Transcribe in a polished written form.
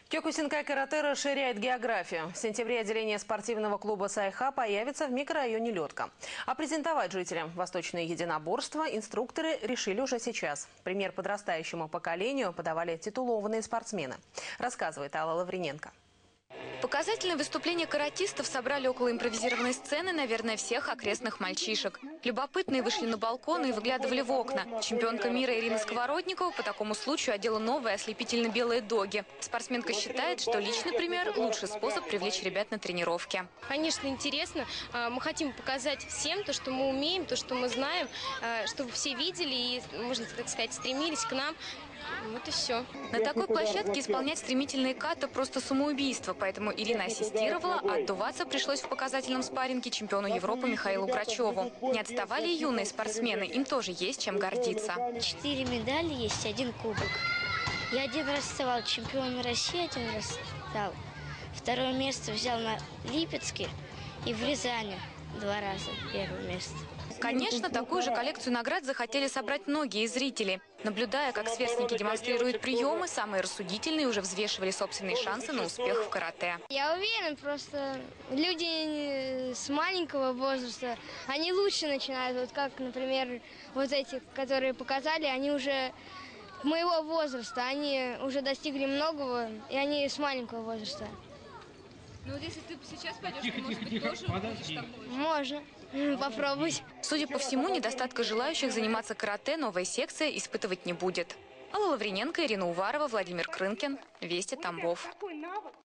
Кёкусинкай карате расширяет географию. В сентябре отделение спортивного клуба «Сайха» появится в микрорайоне Лётка. А презентовать жителям восточные единоборства инструкторы решили уже сейчас. Пример подрастающему поколению подавали титулованные спортсмены. Рассказывает Алла Лавриненко. Показательные выступления каратистов собрали около импровизированной сцены, наверное, всех окрестных мальчишек. Любопытные вышли на балкон и выглядывали в окна. Чемпионка мира Ирина Сковородникова по такому случаю одела новые ослепительно-белые доги. Спортсменка считает, что личный пример – лучший способ привлечь ребят на тренировки. Конечно, интересно. Мы хотим показать всем то, что мы умеем, то, что мы знаем, чтобы все видели и, можно так сказать, стремились к нам. Вот и все. На такой площадке исполнять стремительные ката просто самоубийство, поэтому Ирина ассистировала, а отдуваться пришлось в показательном спарринге чемпиону Европы Михаилу Грачеву. Не отставали и юные спортсмены, им тоже есть чем гордиться. 4 медали есть, 1 кубок. Я 1 раз ставал чемпионом России, 1 раз стал. 2 место взял на Липецке и в Рязани 2 раза 1 место. Конечно, такую же коллекцию наград захотели собрать многие зрители. Наблюдая, как сверстники демонстрируют приемы, самые рассудительные уже взвешивали собственные шансы на успех в карате. Я уверен, просто люди с маленького возраста, они лучше начинают. Вот как, например, вот эти, которые показали, они уже моего возраста, они уже достигли многого, и они с маленького возраста. Ну вот если ты сейчас пойдешь, ты, может быть, тоже будешь такой? Можно попробовать. Судя по всему, недостатка желающих заниматься карате новая секция испытывать не будет. Алла Лавриненко, Ирина Уварова, Владимир Крынкин. Вести Тамбов.